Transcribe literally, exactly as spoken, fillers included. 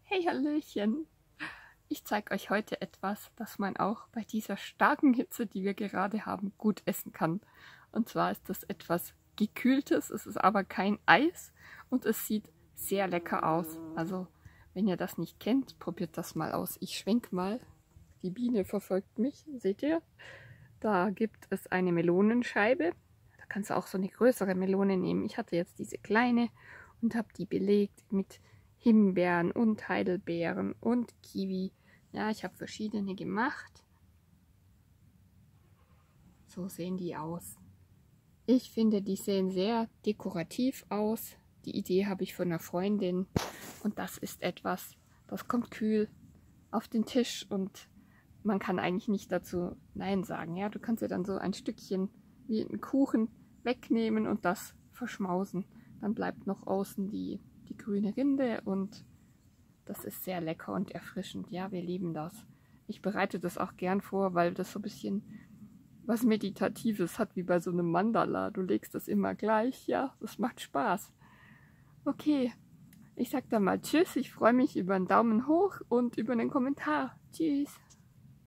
Hey Hallöchen! Ich zeige euch heute etwas, das man auch bei dieser starken Hitze, die wir gerade haben, gut essen kann. Und zwar ist das etwas Gekühltes, es ist aber kein Eis und es sieht sehr lecker aus. Also wenn ihr das nicht kennt, probiert das mal aus. Ich schwenk mal. Die Biene verfolgt mich, seht ihr? Da gibt es eine Melonenscheibe. Da kannst du auch so eine größere Melone nehmen. Ich hatte jetzt diese kleine und habe die belegt mit Himbeeren und Heidelbeeren und Kiwi. Ja, ich habe verschiedene gemacht. So sehen die aus. Ich finde, die sehen sehr dekorativ aus. Die Idee habe ich von einer Freundin. Und das ist etwas, das kommt kühl auf den Tisch und man kann eigentlich nicht dazu Nein sagen. Ja, du kannst dir dann so ein Stückchen wie einen Kuchen wegnehmen und das verschmausen. Dann bleibt noch außen die, die grüne Rinde und das ist sehr lecker und erfrischend. Ja, wir lieben das. Ich bereite das auch gern vor, weil das so ein bisschen was Meditatives hat, wie bei so einem Mandala. Du legst das immer gleich. Ja, das macht Spaß. Okay, ich sag dann mal Tschüss. Ich freue mich über einen Daumen hoch und über einen Kommentar. Tschüss.